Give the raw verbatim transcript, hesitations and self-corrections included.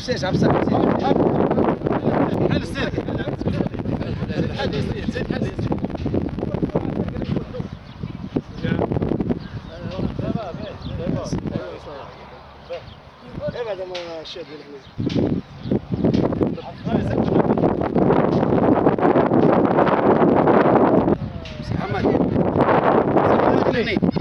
عفساش عفساش حل السير حل يزيد زيد حل يزيد ابعد ما الشاد محمد